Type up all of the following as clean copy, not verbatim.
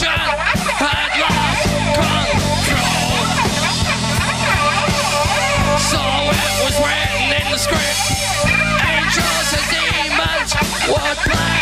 Destruction had lost control. So it was written in the script. Angels and demons would play.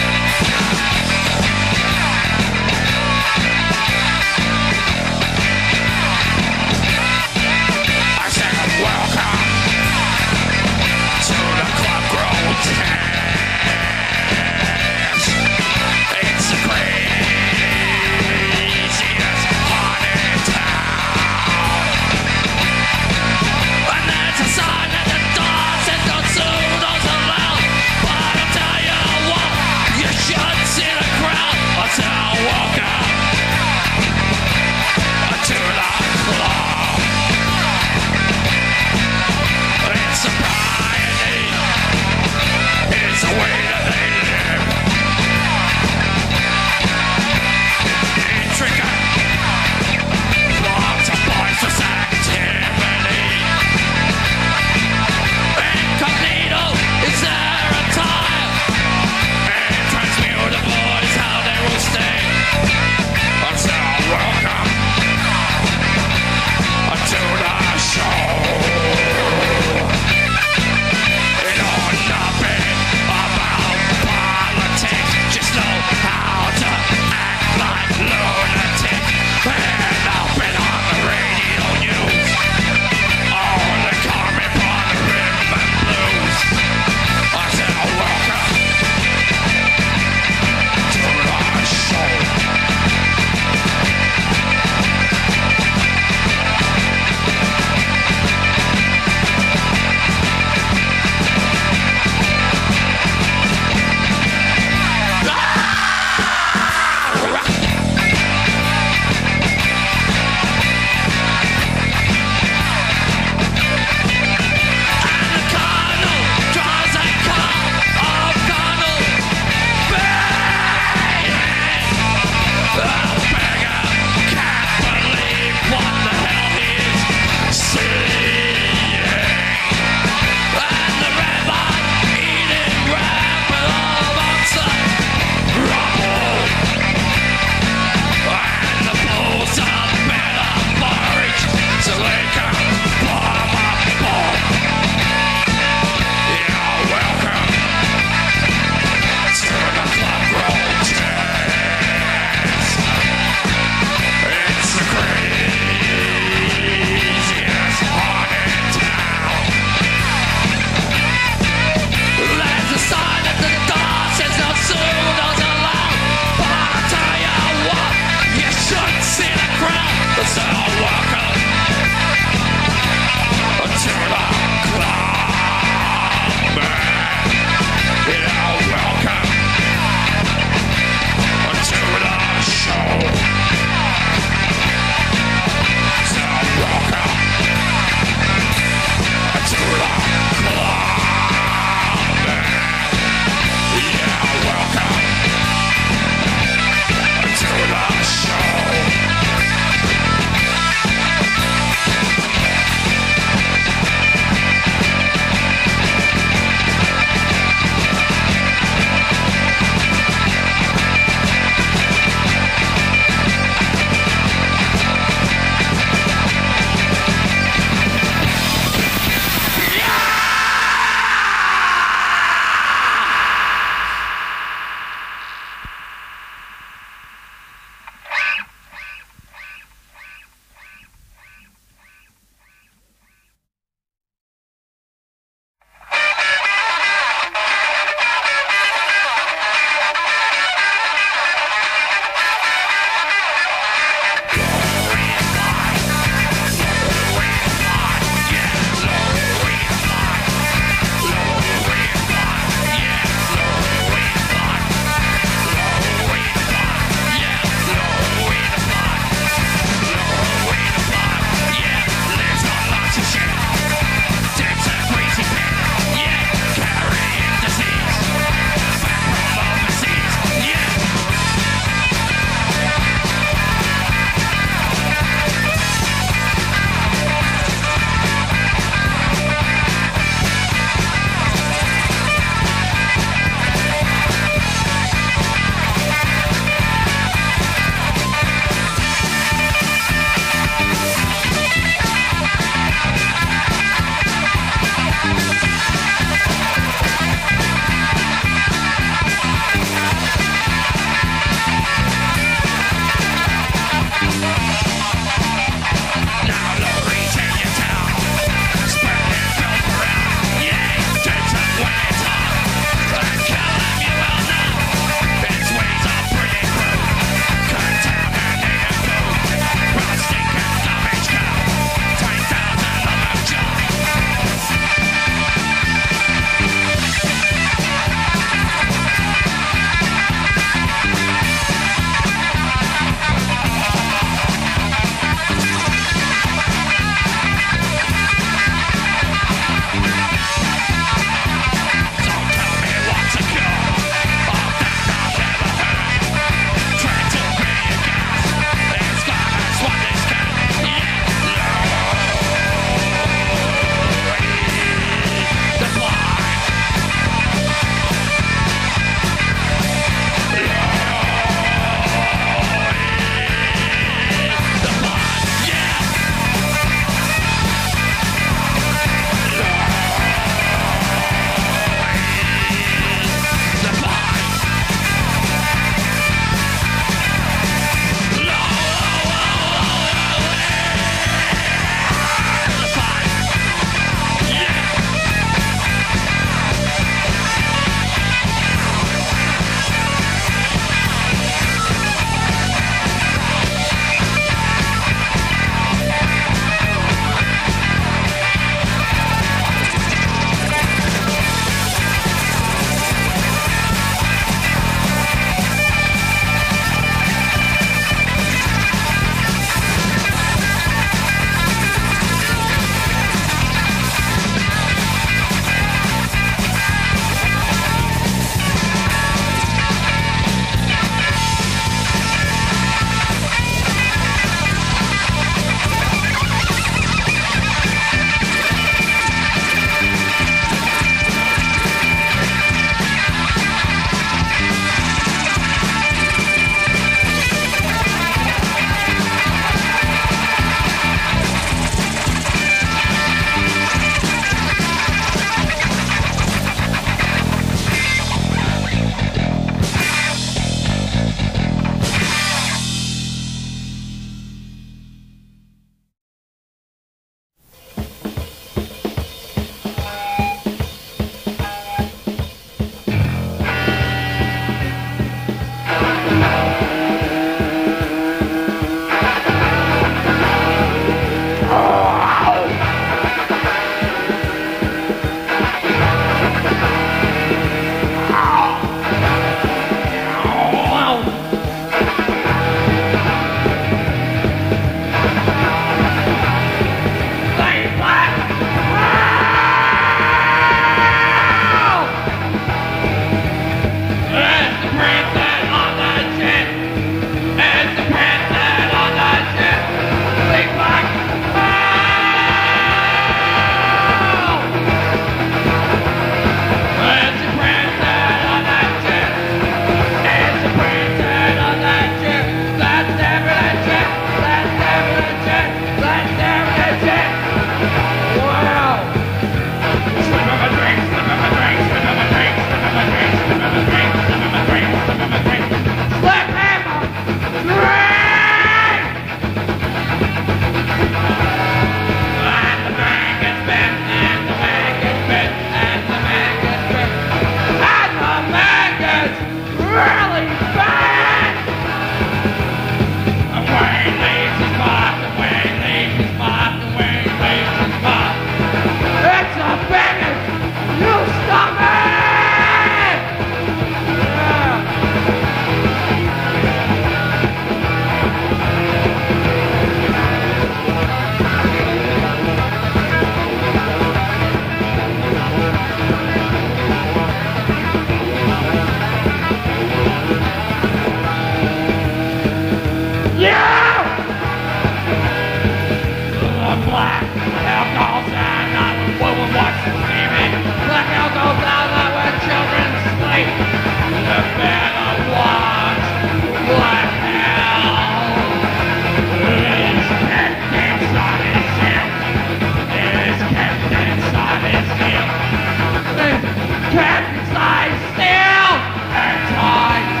Can't stay still and time.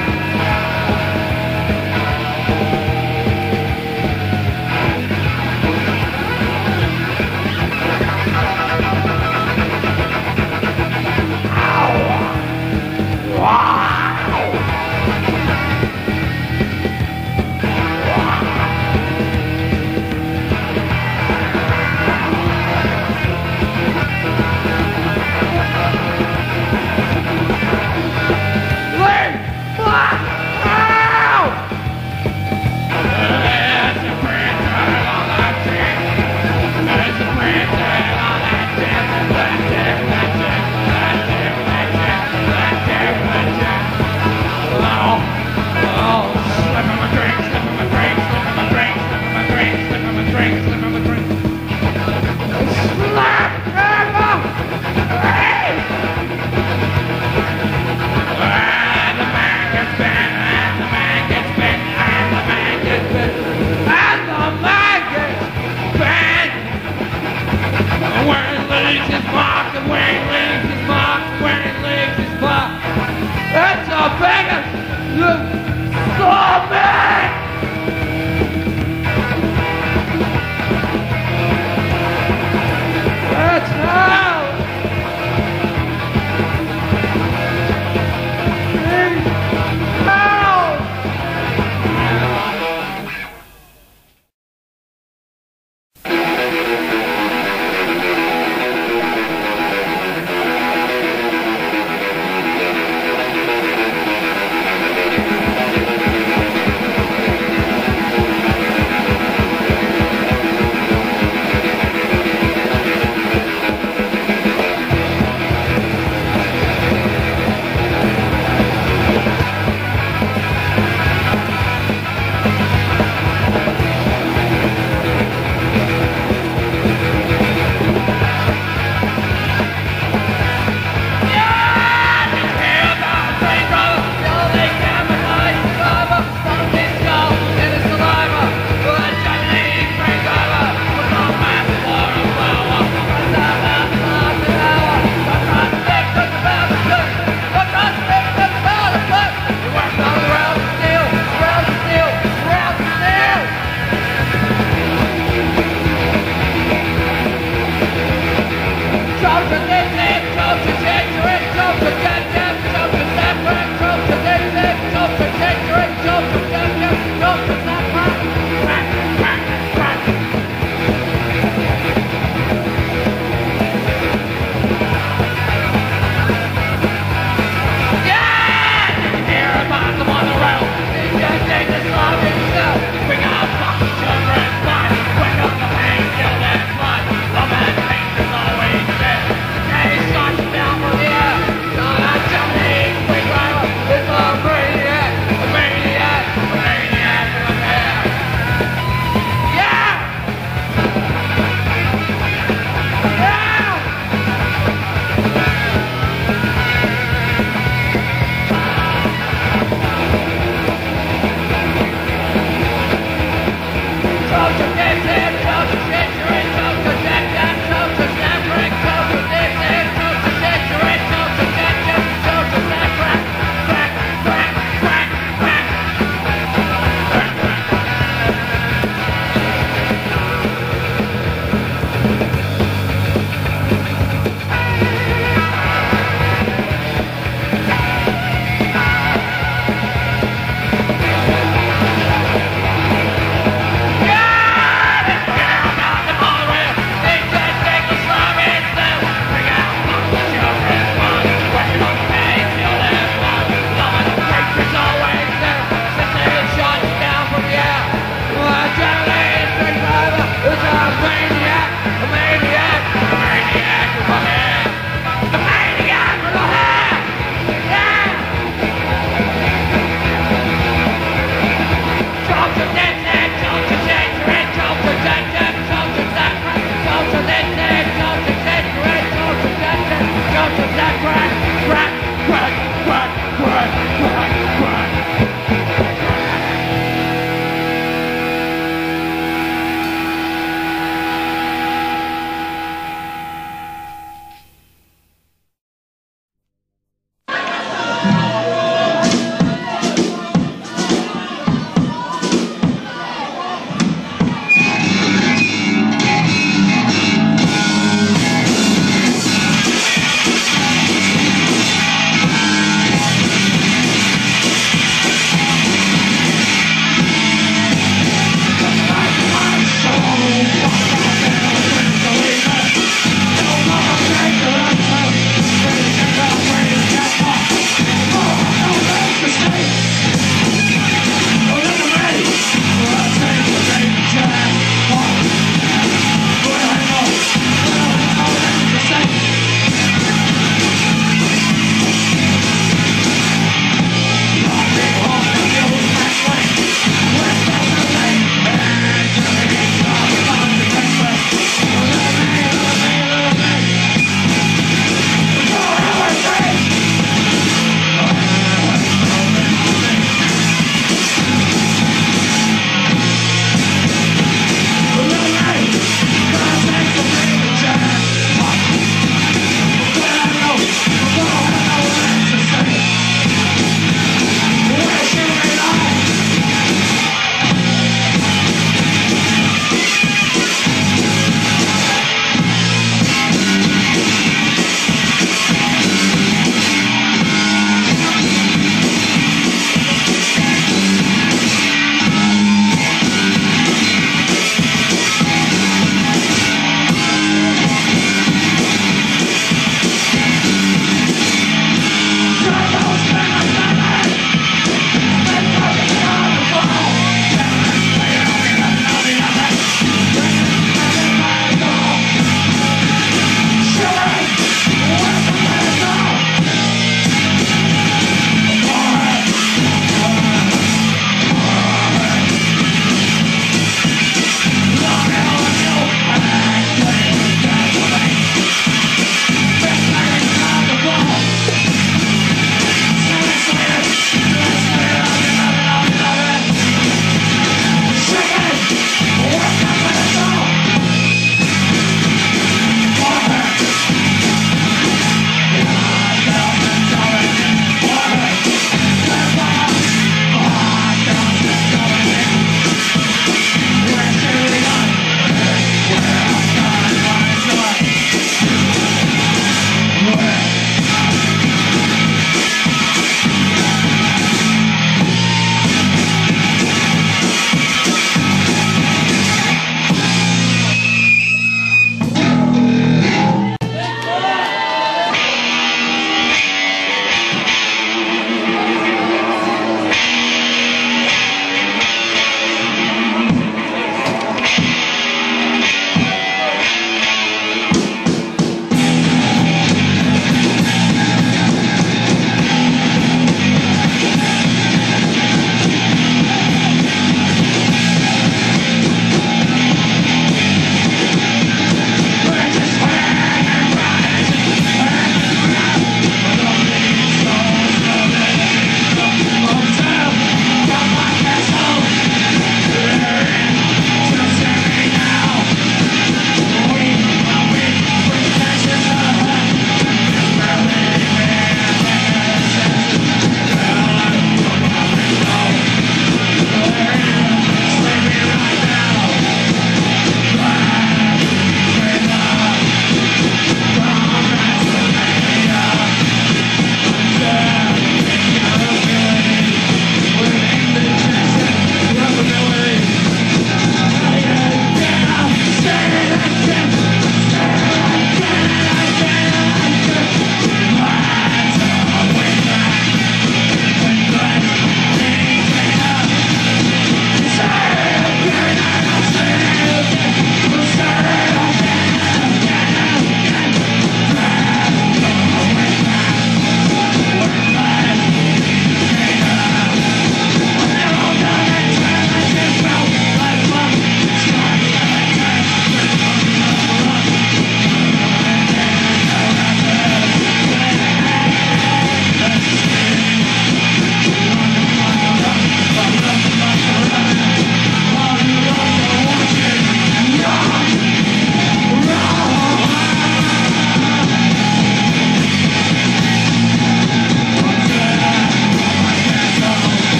It's a biggest stop it! It's hell! It's hell!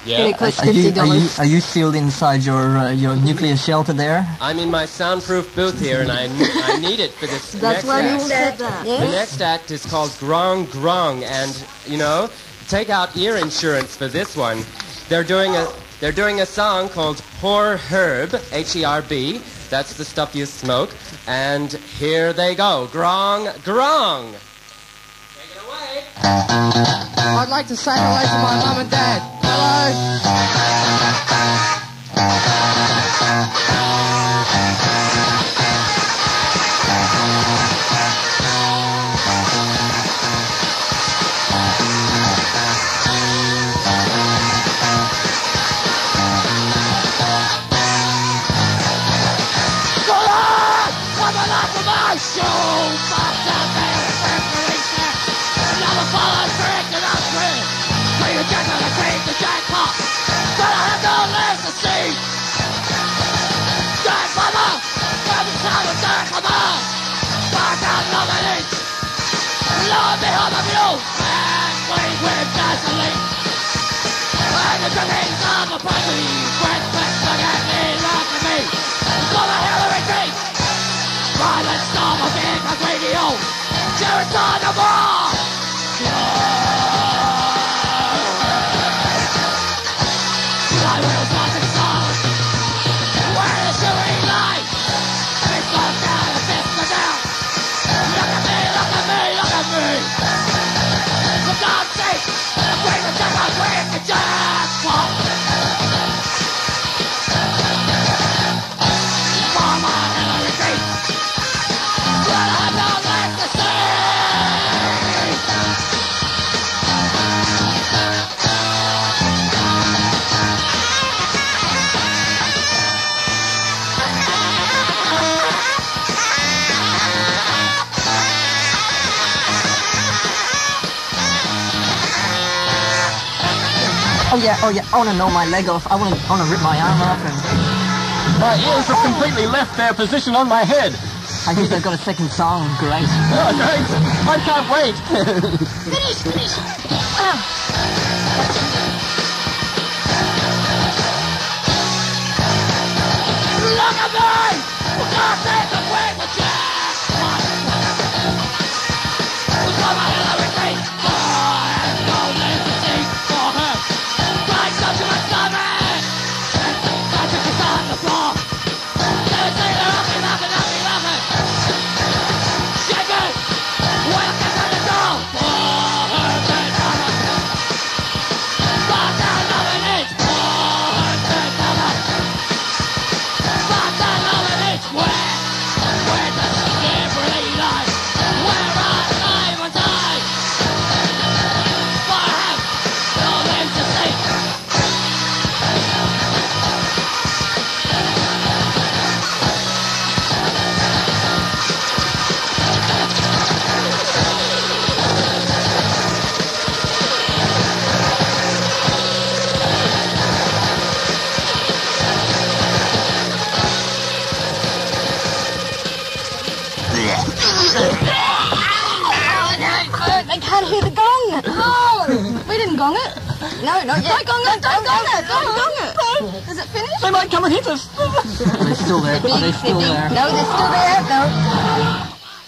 Yeah. It costs $50. Are you sealed inside your nuclear shelter there? I'm in my soundproof booth here, and I need it for this That's next why you act. said that. The next act is called Grong Grong, and take out ear insurance for this one. They're doing a song called Poor Herb, Herb. That's the stuff you smoke. And here they go. Grong Grong. Take it away. I'd like to say hello to my mum and dad. Hello. Behind the view, and wait with gasoline. And the grenades of the party, wet, spaghetti, look at me. For the Hillary Clinton, violent storm of Vegas radio, Jared on the ball. I will start the song. Where is your light? It goes down, the fist goes down. Look at me, look at me, look at me. For God's sake, bring the jackpot, bring the jackpot. Mama Hillary Clinton, but I don't like to see. Oh yeah, I want to gnaw my leg off. I want to rip my arm off. And My ears have completely left their position on my head. I guess I've got a second song. Great. Oh, great. I can't wait. Finish. Look at me! For God's sake, I'm waiting with jackpot. Mama Hillary Clinton, and no legacy for her. Find something to stomach. Patrick is on the floor. They say they're rocking. Shake it. Welcome to the door. For her, dead mama. Start down loving it. For her, dead mama. Start down loving it. Where does she really lie? Where are time and time? For I have no name to say. They can't hear the gong. Oh, we didn't gong it. No, not yet. Don't gong it. Don't gong it. Is it finished? they might come and hit us. Are they still there? Are they still there? No, they're still there. No.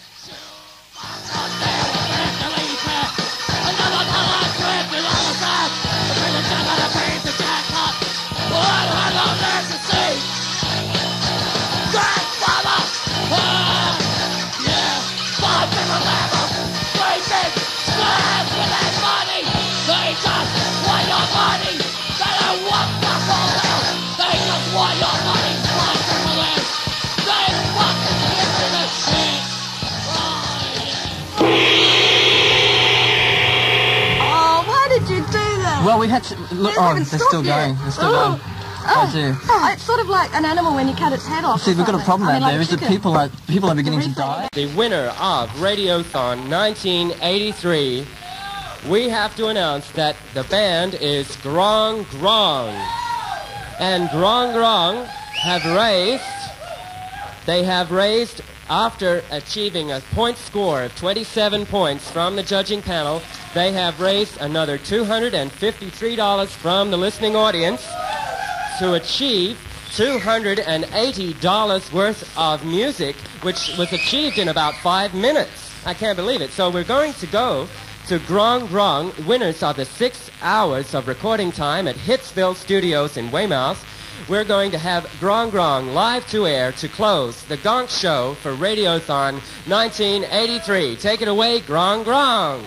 Oh, why did you do that? Well, we had to look. They Oh, haven't they're stopped still yet. going. They're still going. I do. It's sort of like an animal when you cut its head off. See, we've got a problem out there. Is that chicken. people are beginning to die. The winner of Radiothon 1983, we have to announce that the band is Grong Grong. And Grong Grong have raised After achieving a point score of 27 points from the judging panel, they have raised another $253 from the listening audience to achieve $280 worth of music, which was achieved in about 5 minutes. I can't believe it. So we're going to go to Grong Grong, winners of the 6 hours of recording time at Hitsville Studios in Weymouth. We're going to have Grong Grong live to air to close the Gonk Show for Radiothon 1983. Take it away, Grong Grong.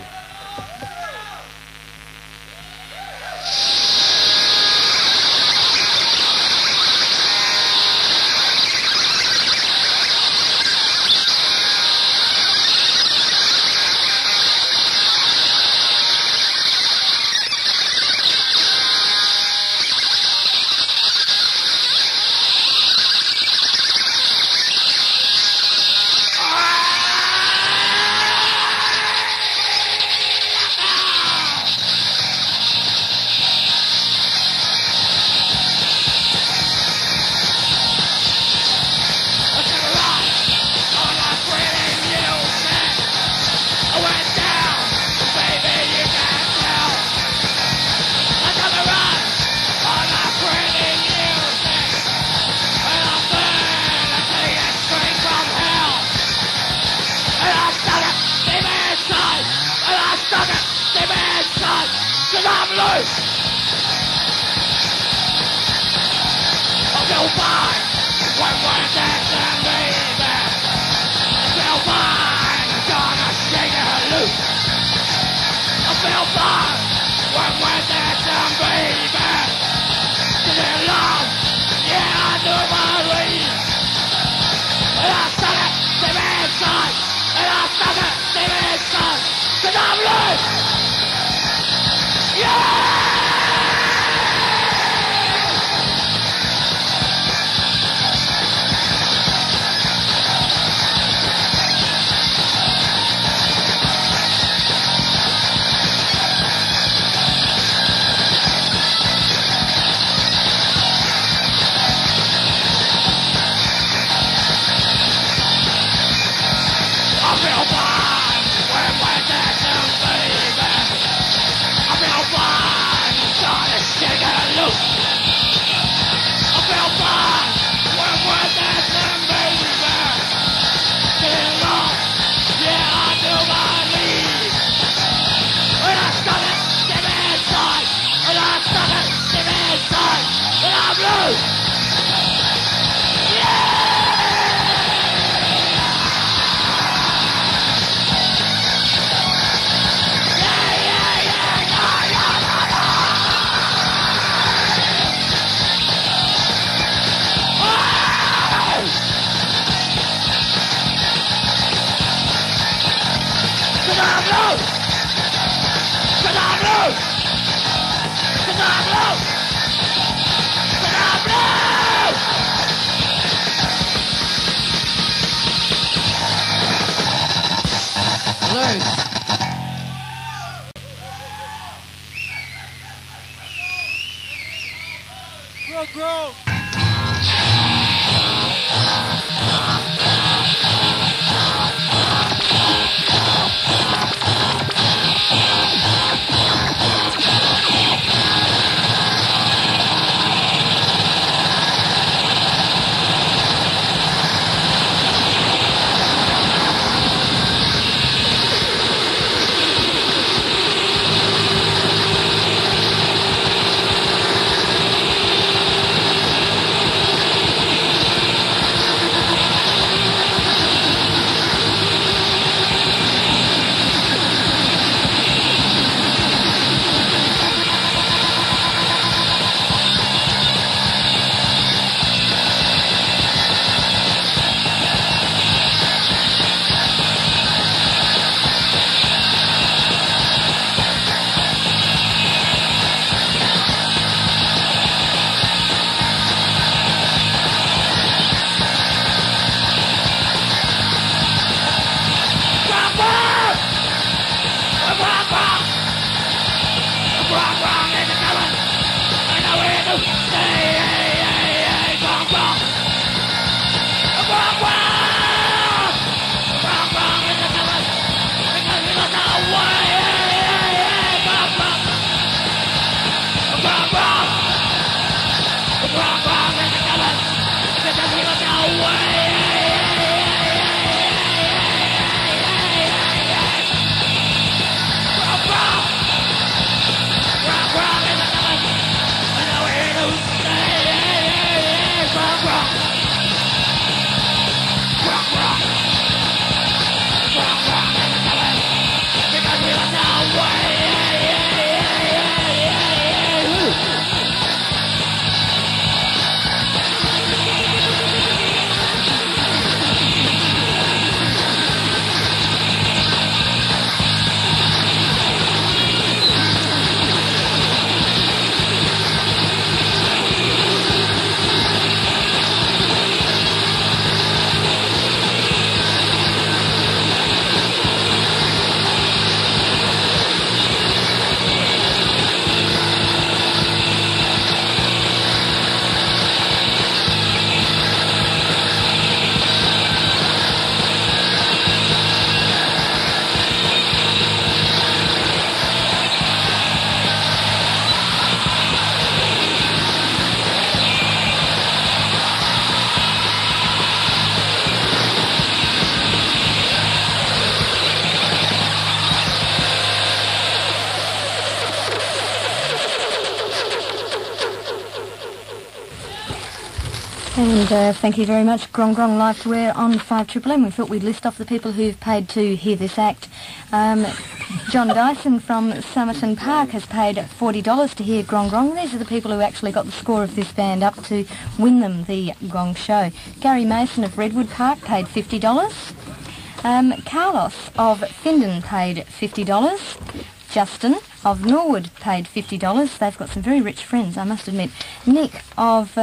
And thank you very much, Grong Grong Live to Air on 5MMM. We thought we'd list off the people who've paid to hear this act. John Dyson from Somerton Park has paid $40 to hear Grong Grong. These are the people who actually got the score of this band up to win them the Gong Show. Gary Mason of Redwood Park paid $50. Carlos of Findon paid $50. Justin of Norwood paid $50. They've got some very rich friends, I must admit. Nick of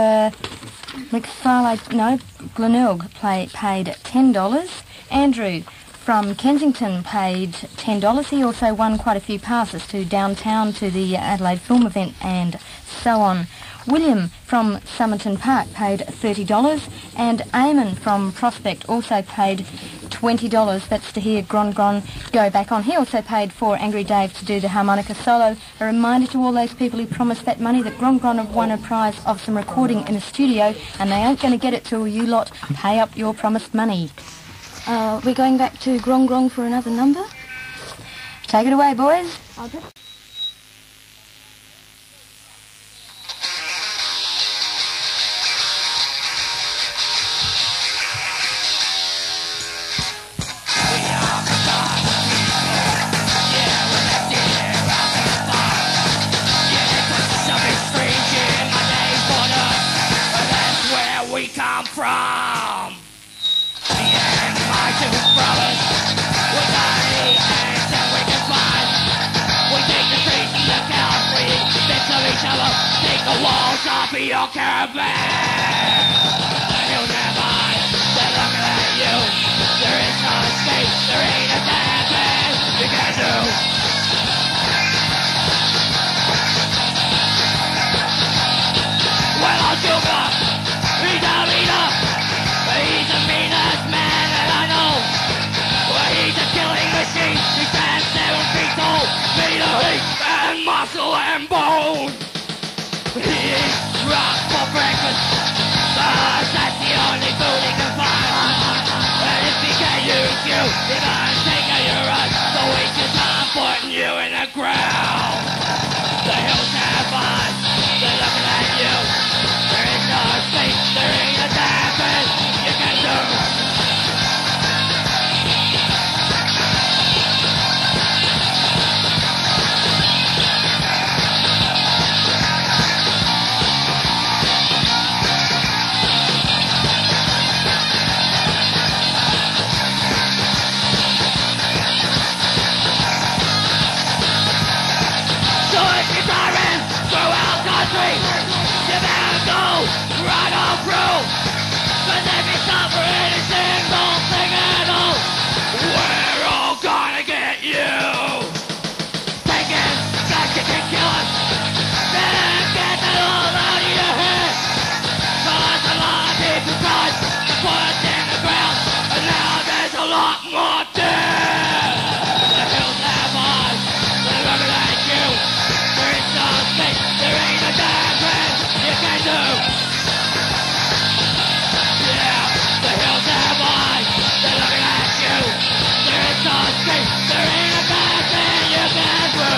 Glenelg paid $10. Andrew from Kensington paid $10. He also won quite a few passes to downtown to the Adelaide Film Event and so on. William from Somerton Park paid $30, and Eamon from Prospect also paid $20. That's to hear Gron Gron go back on. He also paid for Angry Dave to do the harmonica solo. A reminder to all those people who promised that money that Gron Gron have won a prize of some recording in a studio, and they ain't going to get it till you lot pay up your promised money. We're going back to Gron Gron for another number. Take it away, boys. From the end, my two brothers, we got any answer we can find. We take the streets and the cows, we eat bits of each other, take the walls off of your caravan. The hills have eyes, they're looking at you. There is no escape, there ain't a damn thing you can do. Well, I'll joke up. He's a leader, he's the meanest man that I know. Well, he's a killing machine, he stands 7 feet tall, made of heat and muscle and bone. He eats rock for breakfast, that's the only food he can find. And if he can't use you, he's gonna take out your run, so waste your time putting you in the ground. The hills have eyes, they're looking at you. There is no escape, there ain't a damn thing you can do. So if you're driving throughout country, you better go right on through. Cause if you stop for any single thing at all, we're all gonna get you. Taking shots you can kill us, then get that all out of your head. Cause a lot of people tried to put us in the ground, and now there's a lot more dead. The hills have eyes, they're looking at you. There is no space, there ain't a damn thing you can do. Yeah, the hills have eyes, they're looking at you. There is no escape, there ain't a damn thing you can do.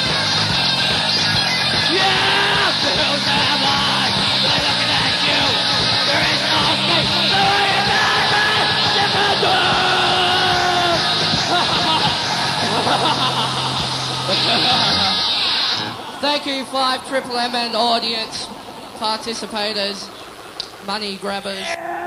Yeah, the hills have eyes, they're looking at you. There is no escape, there ain't a damn thing you can do. Thank you, 5MMM and audience, participators, money grabbers.